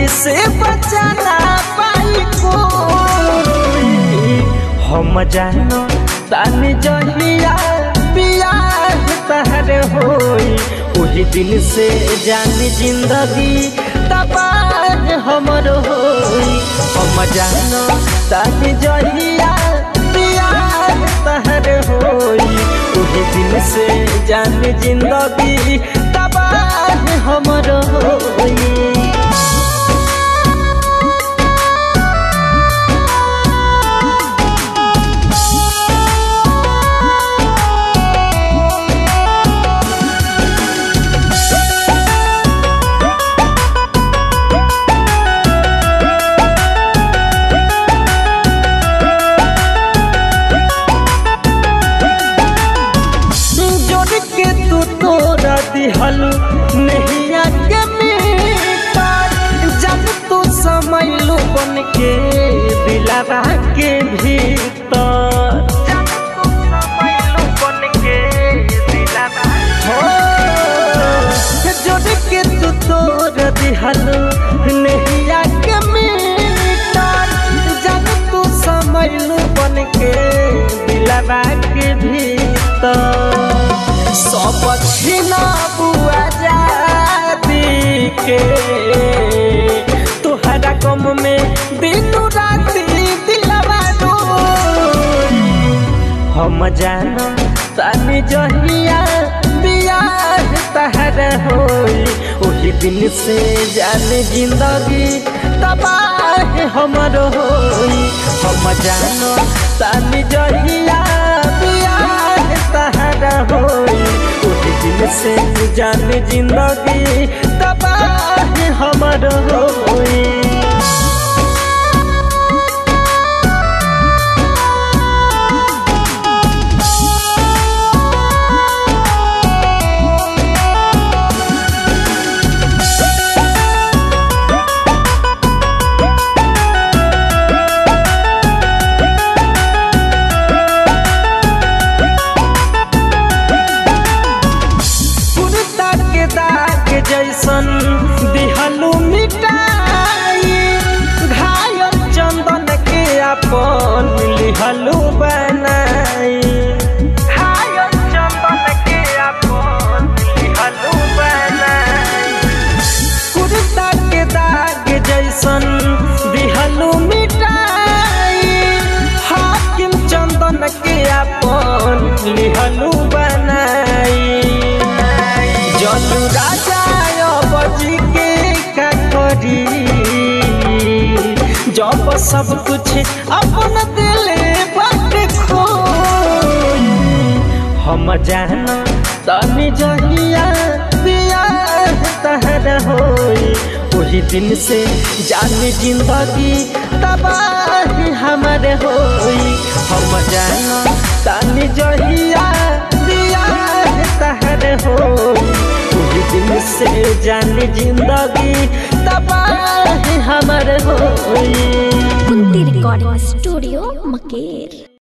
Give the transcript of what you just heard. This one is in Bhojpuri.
से बचाना पाई कोई। हम जानो तानी जहिया बियाह तहर होई वही दिन से जानी जिंदगी तबाह हमर होई। हम जानो तानी जहिया बियाह तहर होई वही दिन से जानी जिंदगी तबाह हमर होई। दिहलू नैया के मीटर जब तू समझलू बन के दिलवा के भीतर। जब तू समझलू बन के दिलवा जोड़ के तू तोड़ दिहलू नैया के मीटर जब तू समझलू बन के दिलवा के भीतर। सब छीना बुआ जाती के तुहरा कम में दिन राती दिलवा रोई। हम जानो तानी जहिया बियाह तहर होई वही दिन से जाने जिंदगी तबाह हमर होई। हम जानो तानी जहिया बियाह तहर होई वही दिन से जाने जिंदगी तबाह हमर होई। जैसन दिहलू मिटाई घायल चंदन के अपन लिहलू बनाई। घायल चंदन के अपन लिहलू बनाई। कुर्ता के दाग जैसन दिहलू मिटाई हाकिम चंदन के अपन लिहलू बनाई। जलू राजा बजी के का करी जब सब कुछ अपन दिल बात खोई। हम जानो तानी जहिया बियाह तहर होई वही दिन से जानी जिंदगी तबाह हमर होई। हम जानो तानी जहिया बियाह तहर होई वही दिन से जानी जिंदगी तबाह हमर होई। Kunti recording studio Maker.